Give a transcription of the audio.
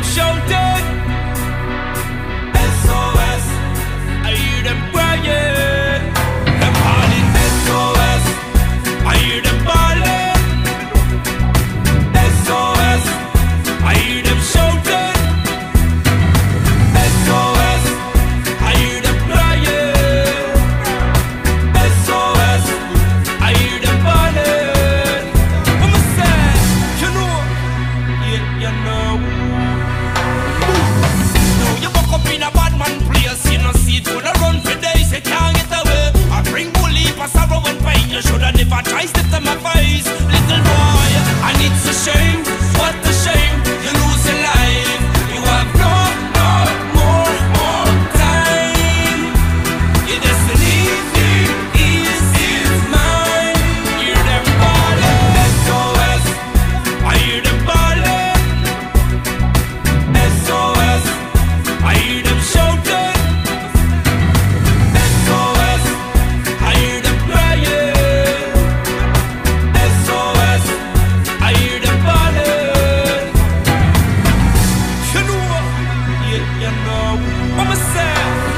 them shouting. S.O.S. I hear them crying. Them calling S.O.S. I hear them calling. S.O.S. I hear them shouting. S.O.S. I hear them crying. S.O.S. I hear them calling. I'ma say, you know, yeah, you know. Now you woke up in a bad man place, you know, see it gonna run for days, you can't get away. I bring bully for sorrow and pain, you shoulda never try step to my face, little boy. And it's a shame, what a shame, you lose your life. You have no more time. Your destiny is mine. Hear them calling S.O.S. I hear them calling S.O.S. I hear them shouting. S.O.S. I hear them crying. S.O.S. I hear them calling. You know, yeah, you know. I'ma say